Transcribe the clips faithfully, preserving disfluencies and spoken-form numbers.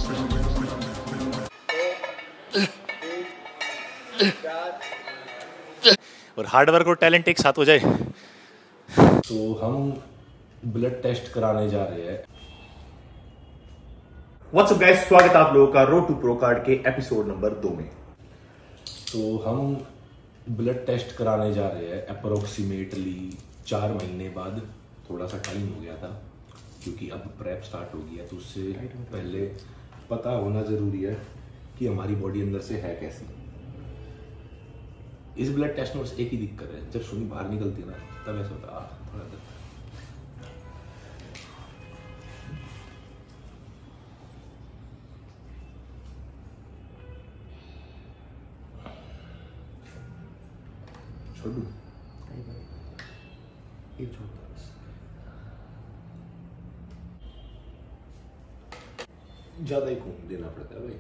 और हार्डवर्क और टैलेंट एक साथ हो जाए। तो हम ब्लड टेस्ट कराने जा रहे हैं। व्हाट्सअप गाइस, स्वागत है आप लोगों का रोड टू प्रो कार्ड के एपिसोड नंबर दो में। तो हम ब्लड टेस्ट कराने जा रहे हैं अप्रोक्सीमेटली चार महीने बाद। थोड़ा सा टाइम हो गया था क्योंकि अब प्रेप स्टार्ट हो गया, तो उससे पहले पता होना जरूरी है कि हमारी बॉडी अंदर से है कैसी। इस ब्लड टेस्ट में बस एक ही दिक्कत है, जब सुनी बाहर निकलती है ना तब ऐसा होता है थोड़ा दर्द। छोड़ दूं? एक छोड़ दो। ज्यादा ही खून देना पड़ता है भाई।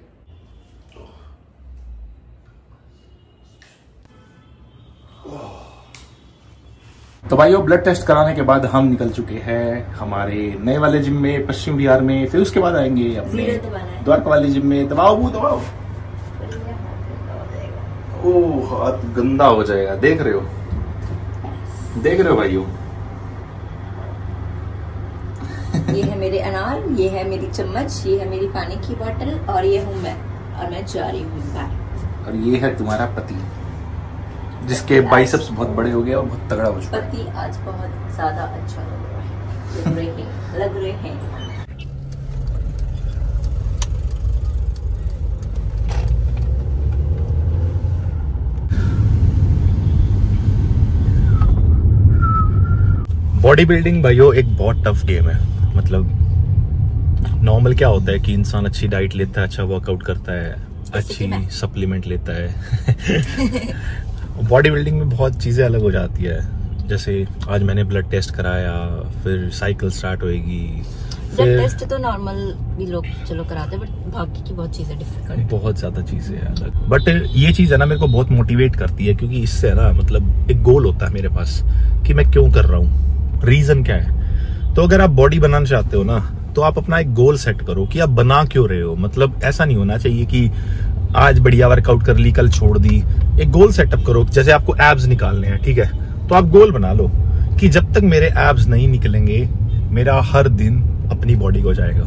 तो भाइयों, ब्लड टेस्ट कराने के बाद हम निकल चुके हैं हमारे नए वाले जिम में पश्चिम बिहार में। फिर उसके बाद आएंगे अपने द्वारका वाले जिम में। दबाओ वो दबाओ। ओह, हाथ गंदा हो जाएगा। देख रहे हो देख रहे हो भाइयों। ये है मेरे अनार, ये है मेरी चम्मच, ये है मेरी पानी की बोतल और ये हूँ मैं, और मैं जा रही हूँ बाहर। और ये है तुम्हारा पति, जिसके बाइसेप्स बहुत बड़े हो गए और बहुत तगड़ा हो चुका है। पति आज बहुत ज्यादा अच्छा लग रहा है, लग रहे हैं लग रहे हैं बॉडी बिल्डिंग भाइयों एक बहुत टफ गेम है। मतलब नॉर्मल क्या होता है कि इंसान अच्छी डाइट लेता है, अच्छा वर्कआउट करता है, अच्छी सप्लीमेंट लेता है। बॉडी बिल्डिंग में बहुत चीजें अलग हो जाती है। जैसे आज मैंने ब्लड टेस्ट कराया, फिर साइकिल स्टार्ट होएगी। ब्लड टेस्ट तो नॉर्मल भी लोग चलो कराते हैं, बट बाकी की बहुत चीजें डिफिकल्ट, बहुत ज्यादा चीजें हैं अलग। बट ये चीज है ना, मेरे को बहुत मोटिवेट करती है, क्योंकि इससे ना मतलब एक गोल होता है मेरे पास कि मैं क्यों कर रहा हूँ, रीजन क्या है। तो अगर आप बॉडी बनाना चाहते हो ना, तो आप अपना एक गोल सेट करो कि आप बना क्यों रहे हो। मतलब ऐसा नहीं होना चाहिए कि आज बढ़िया वर्कआउट कर ली, कल छोड़ दी। एक गोल सेटअप करो। जैसे आपको एब्स निकालने हैं, ठीक है, तो आप गोल बना लो कि जब तक मेरे एब्स नहीं निकलेंगे, मेरा हर दिन अपनी बॉडी को जाएगा।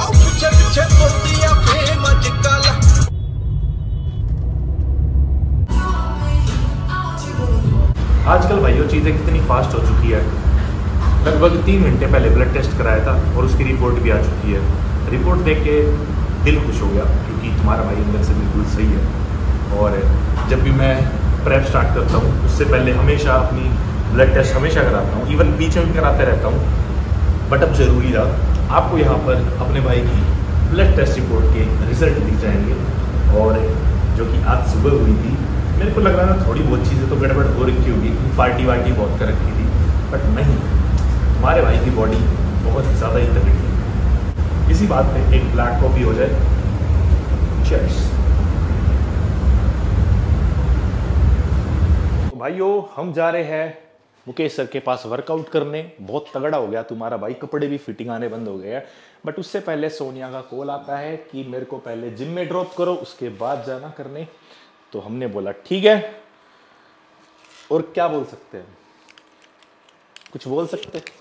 आजकल भाइयों चीजें कितनी फास्ट हो चुकी है। लगभग तीन घंटे पहले ब्लड टेस्ट कराया था और उसकी रिपोर्ट भी आ चुकी है। रिपोर्ट देख के दिल खुश हो गया, क्योंकि तुम्हारा भाई अंदर से बिल्कुल सही है। और जब भी मैं प्रेप स्टार्ट करता हूँ, उससे पहले हमेशा अपनी ब्लड टेस्ट हमेशा कराता हूँ, इवन बीच में भी कराते रहता हूँ। बट अब जरूरी रहा, आपको यहाँ पर अपने भाई की ब्लड टेस्ट रिपोर्ट के रिजल्ट दिख जाएंगे। और जो कि आज सुबह हुई थी, मेरे को लग रहा था थोड़ी बहुत चीज़ें तो गड़बड़ हो रखी होगी, पार्टी वार्टी बहुत कर रखी थी, बट नहीं, हमारे भाई की बॉडी बहुत ज़्यादा ही तगड़ी है। इसी बात पे एक ब्लैक कॉफी हो जाए। चीयर्स। तो भाइयों, हम जा रहे हैं मुकेश सर के पास वर्कआउट करने। बहुत तगड़ा हो गया तुम्हारा भाई, कपड़े भी फिटिंग आने बंद हो गए हैं। बट उससे पहले सोनिया का कॉल आता है कि मेरे को पहले जिम में ड्रॉप करो, उसके बाद जाना करने। तो हमने बोला ठीक है। और क्या बोल सकते हैं, कुछ बोल सकते हैं?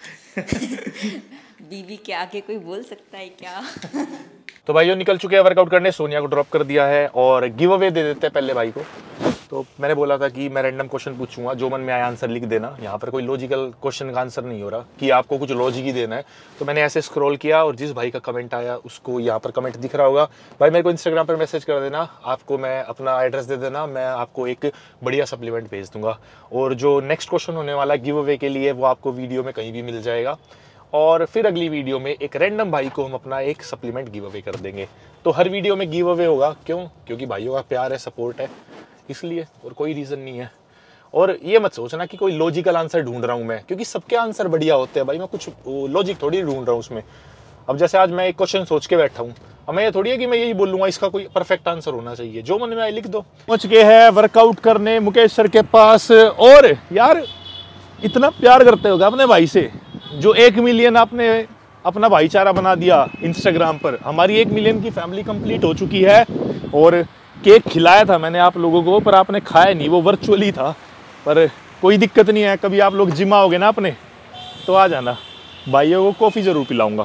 बीवी के आगे कोई बोल सकता है क्या? तो भाइयों निकल चुके हैं वर्कआउट करने। सोनिया को ड्रॉप कर दिया है और गिव अवे दे देते हैं पहले भाई को। तो मैंने बोला था कि मैं रैंडम क्वेश्चन पूछूंगा, जो मन में आया आंसर लिख देना। यहाँ पर कोई लॉजिकल क्वेश्चन का आंसर नहीं हो रहा कि आपको कुछ लॉजिक ही देना है। तो मैंने ऐसे स्क्रॉल किया और जिस भाई का कमेंट आया उसको यहाँ पर कमेंट दिख रहा होगा, भाई मेरे को इंस्टाग्राम पर मैसेज कर देना, आपको मैं अपना एड्रेस दे देना, मैं आपको एक बढ़िया सप्लीमेंट भेज दूंगा। और जो नेक्स्ट क्वेश्चन होने वाला है गिव अवे के लिए, वो आपको वीडियो में कहीं भी मिल जाएगा। और फिर अगली वीडियो में एक रैंडम भाई को हम अपना एक सप्लीमेंट गिव अवे कर देंगे। तो हर वीडियो में गिव अवे होगा। क्यों? क्योंकि भाइयों का प्यार है, सपोर्ट है, इसलिए, और कोई रीज़न नहीं है। और ये मत सोचना कि कोई लॉजिकल आंसर ढूंढ रहा हूँ मैं, क्योंकि सबके आंसर बढ़िया होते हैं भाई, मैं कुछ लॉजिक थोड़ी ढूंढ रहा हूँ उसमें। अब जैसे आज मैं एक क्वेश्चन सोच के बैठा हूँ, अब मैं ये थोड़ी है कि मैं यही बोलूँगा इसका कोई परफेक्ट आंसर होना चाहिए, जो मन में आए लिख दो। पहुँच गए हैं वर्कआउट करने मुकेश सर के पास। और यार इतना प्यार करते होगा अपने भाई से, जो एक मिलियन आपने अपना भाईचारा बना दिया इंस्टाग्राम पर। हमारी एक मिलियन की फैमिली कंप्लीट हो चुकी है और केक खिलाया था मैंने आप लोगों को, पर आपने खाया नहीं, वो वर्चुअली था। पर कोई दिक्कत नहीं है, कभी आप लोग जिम आओगे ना अपने तो आ जाना, भाइयों को कॉफ़ी ज़रूर पिलाऊंगा।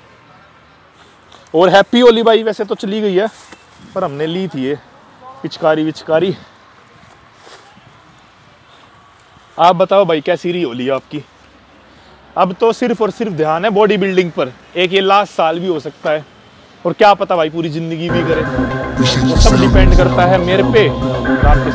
और हैप्पी होली भाई, वैसे तो चली गई है पर हमने ली थी ये पिचकारी विचकारी। आप बताओ भाई कैसी रही होली आपकी? अब तो सिर्फ और सिर्फ ध्यान है बॉडी बिल्डिंग पर, एक ये लास्ट साल भी हो सकता है और क्या पता भाई पूरी जिंदगी भी करे, और सब डिपेंड करता है मेरे पे और आपके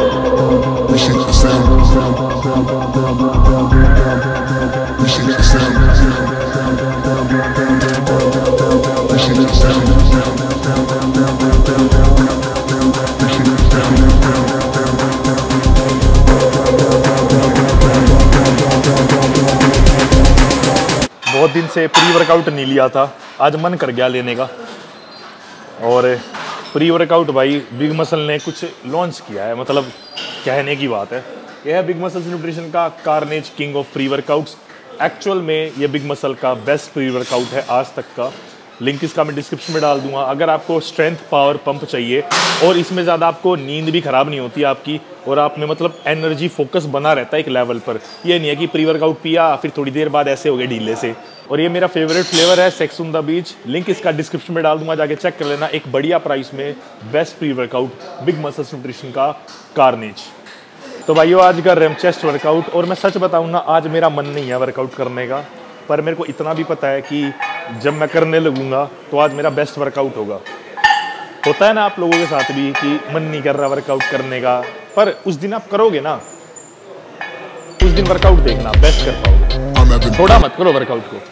बहुत दिन से प्री वर्कआउट नहीं लिया था, आज मन कर गया लेने का। और प्री वर्कआउट भाई बिग मसल ने कुछ लॉन्च किया है, मतलब कहने की बात है। यह है बिग मसल्स न्यूट्रिशन का carnage king of pre workouts. Actual में ये बिग मसल का बेस्ट प्री वर्कआउट है आज तक का। लिंक इसका मैं डिस्क्रिप्शन में डाल दूंगा। अगर आपको स्ट्रेंथ पावर पंप चाहिए और इसमें ज़्यादा आपको नींद भी ख़राब नहीं होती आपकी, और आप में मतलब एनर्जी फोकस बना रहता है एक लेवल पर, ये नहीं है कि प्री वर्कआउट पिया फिर थोड़ी देर बाद ऐसे हो गए ढीले से। और ये मेरा फेवरेट फ्लेवर है sex on the beach. Link इसका डिस्क्रिप्शन में डाल दूंगा, जाके चेक कर लेना। एक बढ़िया प्राइस में best pre workout big muscles nutrition का कार्नेज। तो भाइयों आज कर रहे हम चेस्ट वर्कआउट, और मैं सच बताऊँ ना आज मेरा मन नहीं है वर्कआउट करने का, पर मेरे को इतना भी पता है कि जब मैं करने लगूंगा तो आज मेरा बेस्ट वर्कआउट होगा। होता है ना आप लोगों के साथ भी कि मन नहीं कर रहा वर्कआउट करने का, पर उस दिन आप करोगे ना, उस दिन वर्कआउट देखना बेस्ट कर पाओगे। थोड़ा मत करो वर्कआउट को।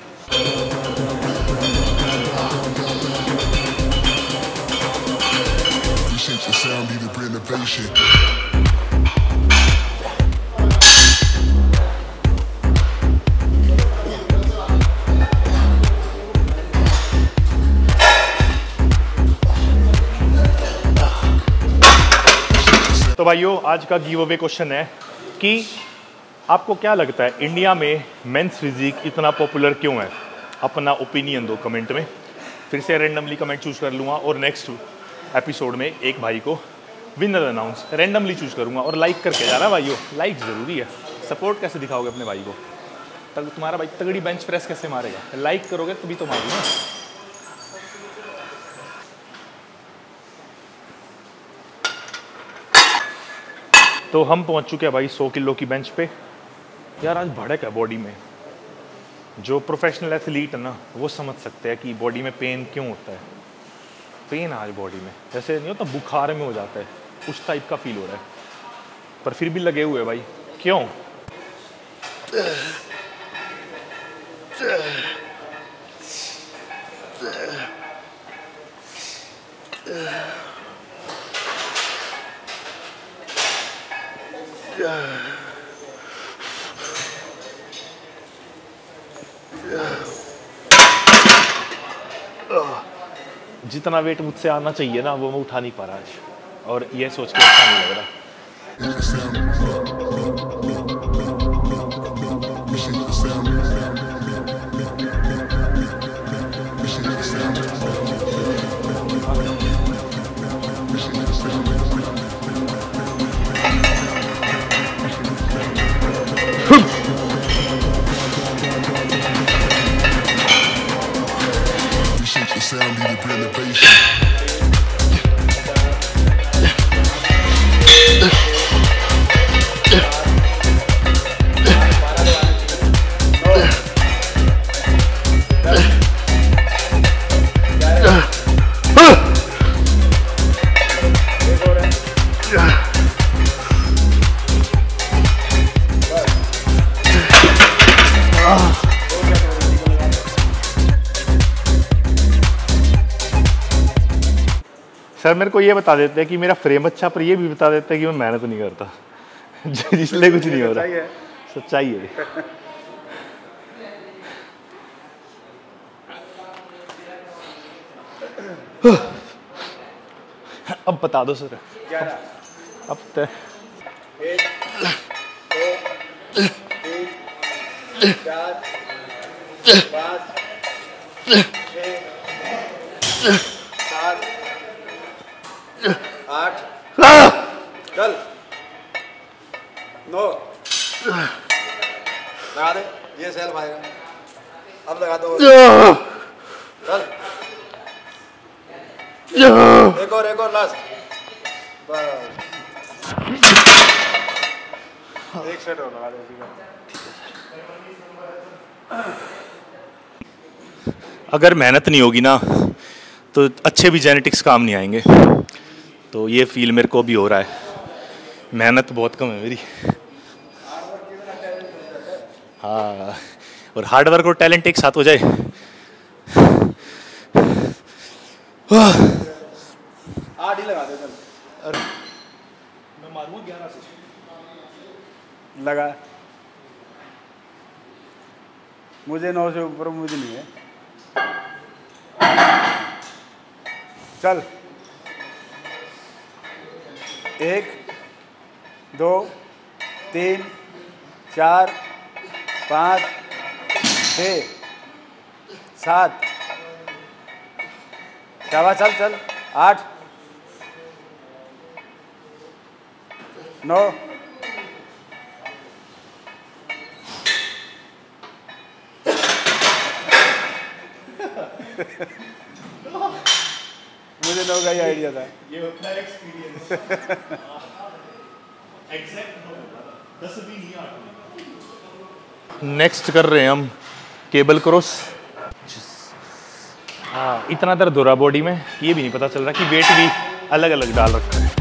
तो भाइयों आज का गिव अवे क्वेश्चन है कि आपको क्या लगता है इंडिया में मेंस फिजिक इतना पॉपुलर क्यों है? अपना ओपिनियन दो कमेंट में। फिर से रैंडमली कमेंट चूज कर लूँगा और नेक्स्ट एपिसोड में एक भाई को विनर अनाउंस रैंडमली चूज करूँगा। और लाइक करके जाना भाइयों, लाइक ज़रूरी है। सपोर्ट कैसे दिखाओगे अपने भाई को? तब तुम्हारा भाई तगड़ी बेंच प्रेस कैसे मारेगा? लाइक करोगे तभी तो मारूंगा। तो हम पहुंच चुके हैं भाई सौ किलो की बेंच पे। यार आज भड़क है बॉडी में। जो प्रोफेशनल एथलीट है ना वो समझ सकते हैं कि बॉडी में पेन क्यों होता है। पेन आज बॉडी में जैसे नहीं होता, बुखार में हो जाता है, उस टाइप का फील हो रहा है, पर फिर भी लगे हुए भाई। क्यों? जितना वेट मुझसे आना चाहिए ना वो मैं उठा नहीं पा रहा आज, और ये सोच के अच्छा नहीं लग रहा। Sound need to bring the bass. Sir मेरे को ये बता देते हैं कि मेरा फ्रेम अच्छा, पर ये भी बता देते हैं कि मैं मेहनत नहीं करता इसलिए कुछ नहीं हो रहा। सच्चाई है। अब बता दो सर। अब तय चार पाँच सात आठ चल नौ लगा दे, ये सेल्फ आएगा। अब लगा दो, चल एक और एक और लास्ट, बस एक सेट और लगा दे। अगर मेहनत नहीं होगी ना तो अच्छे भी जेनेटिक्स काम नहीं आएंगे। तो ये फील मेरे को भी हो रहा है, मेहनत बहुत कम है मेरी। हाँ, और हार्ड वर्क और टैलेंट एक साथ हो जाए। आठ ही लगा दे चल। अरे मैं मारूंगा ग्यारह से। लगा, मुझे नौ से ऊपर मुझे नहीं है। चल एक दो तीन चार पाँच छः सात, शाबाश, चल चल आठ नौ मुझे नौ का ही आइडिया था। ये होता है एक्सपीरियंस। नेक्स्ट कर रहे हैं हम केबल क्रॉस। हाँ, इतना दर्द हो रहा बॉडी में, ये भी नहीं पता चल रहा कि वेट भी अलग अलग डाल रखा है।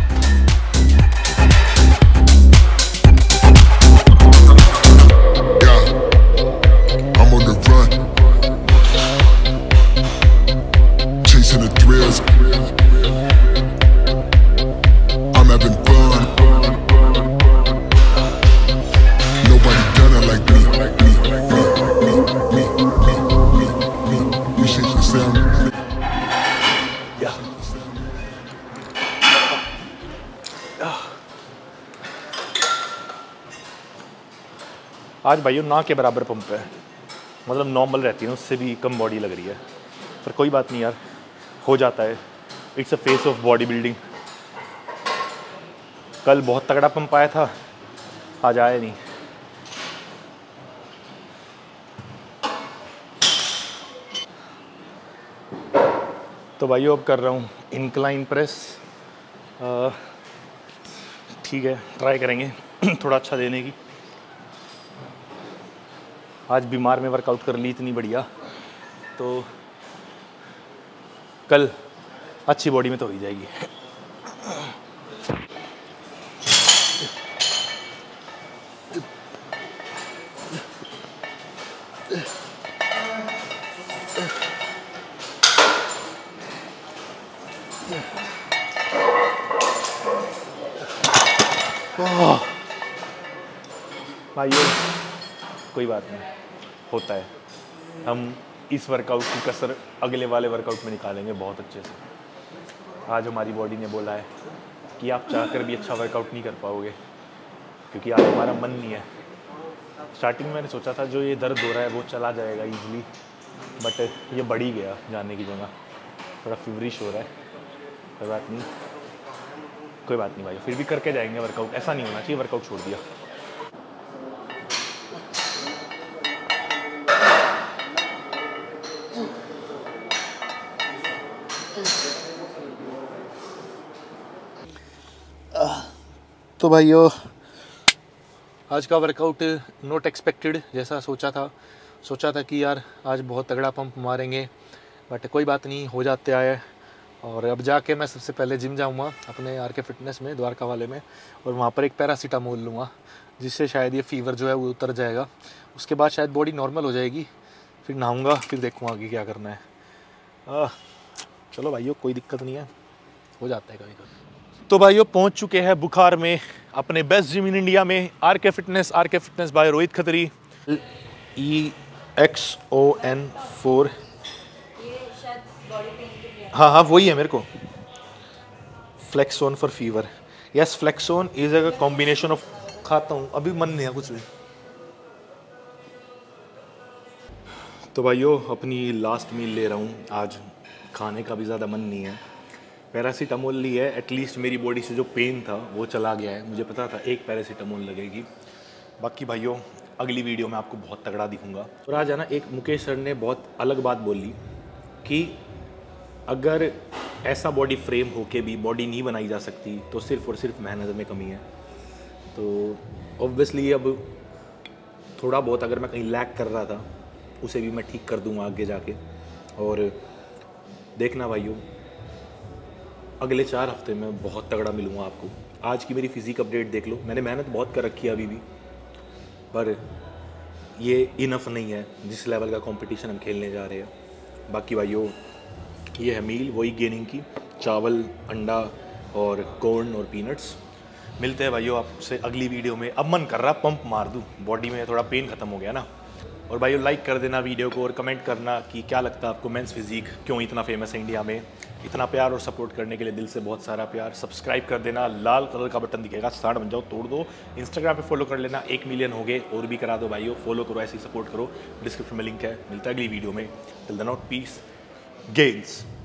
आज भाइयों ना के बराबर पंप है, मतलब नॉर्मल रहती है उससे भी कम बॉडी लग रही है, पर कोई बात नहीं यार, हो जाता है। It's a face of body building. कल बहुत तगड़ा पंप आया था, आज आया नहीं। तो भाइयों अब कर रहा हूँ इंक्लाइन प्रेस। ठीक है, ट्राई करेंगे थोड़ा अच्छा देने की। आज बीमार में वर्कआउट कर ली इतनी बढ़िया, तो कल अच्छी बॉडी में तो हो ही जाएगी। भाइयों कोई बात नहीं, होता है। हम इस वर्कआउट की कसर अगले वाले वर्कआउट में निकालेंगे बहुत अच्छे से। आज हमारी बॉडी ने बोला है कि आप चाहकर भी अच्छा वर्कआउट नहीं कर पाओगे, क्योंकि आज हमारा मन नहीं है। स्टार्टिंग में मैंने सोचा था जो ये दर्द हो रहा है वो चला जाएगा इजीली, बट ये बढ़ ही गया जाने की जगह। थोड़ा फीवरिश हो रहा है, कोई बात नहीं, कोई बात नहीं भाई, फिर भी करके जाएंगे वर्कआउट। ऐसा नहीं होना चाहिए वर्कआउट छोड़ दिया। तो भाइयों आज का वर्कआउट नॉट एक्सपेक्टेड जैसा सोचा था सोचा था कि यार आज बहुत तगड़ा पंप मारेंगे, बट कोई बात नहीं, हो जाते आए। और अब जाके मैं सबसे पहले जिम जाऊंगा अपने आर के फिटनेस में, द्वारका वाले में, और वहाँ पर एक पैरासीटामोल लूँगा, जिससे शायद ये फीवर जो है वो उतर जाएगा। उसके बाद शायद बॉडी नॉर्मल हो जाएगी, फिर नहाऊँगा, फिर देखूँगा आगे क्या करना है। आ, चलो भाइयों कोई दिक्कत नहीं है, हो जाता है कभी कभी। तो भाइयों पहुंच चुके हैं बुखार में अपने बेस्ट जिम इन इंडिया में, R K fitness. R K fitness by Rohit Khatri. E X O N four. हाँ हाँ वही है मेरे को। Flexon for fever. Yes, flexon is a combination of. खाता हूँ, अभी मन नहीं है कुछ भी। तो भाइयों अपनी लास्ट मील ले रहा हूँ आज, खाने का भी ज़्यादा मन नहीं है। पैरासीटामोल ली है, एटलीस्ट मेरी बॉडी से जो पेन था वो चला गया है। मुझे पता था एक पैरासीटामोल लगेगी। बाकी भाइयों अगली वीडियो में आपको बहुत तगड़ा दिखूंगा। और आज है ना, एक मुकेश सर ने बहुत अलग बात बोली कि अगर ऐसा बॉडी फ्रेम होके भी बॉडी नहीं बनाई जा सकती तो सिर्फ और सिर्फ मेहनत में कमी है। तो ऑब्वियसली अब थोड़ा बहुत अगर मैं कहीं लैग कर रहा था उसे भी मैं ठीक कर दूंगा आगे जाके। और देखना भाइयों अगले चार हफ्ते में बहुत तगड़ा मिलूँगा आपको। आज की मेरी फिजिक अपडेट देख लो, मैंने मेहनत बहुत कर रखी है अभी भी, पर ये इनफ नहीं है जिस लेवल का कंपटीशन हम खेलने जा रहे हैं। बाकी भाइयों ये है मील वही गेनिंग की, चावल, अंडा और कॉर्न और पीनट्स। मिलते हैं भाइयों आपसे अगली वीडियो में। अब मन कर रहा पंप मार दूँ, बॉडी में थोड़ा पेन ख़त्म हो गया ना। और भाइयों लाइक कर देना वीडियो को और कमेंट करना कि क्या लगता है आपको मेंस फिजिक क्यों इतना फेमस है इंडिया में। इतना प्यार और सपोर्ट करने के लिए दिल से बहुत सारा प्यार। सब्सक्राइब कर देना, लाल कलर का बटन दिखेगा, साठ बन जाओ, तोड़ दो। इंस्टाग्राम पे फॉलो कर लेना, एक मिलियन हो गए, और भी करा दो भाइयों, फॉलो करो, ऐसे ही सपोर्ट करो। डिस्क्रिप्शन में लिंक है। मिलता है अगली वीडियो में। Till then out, peace, gains.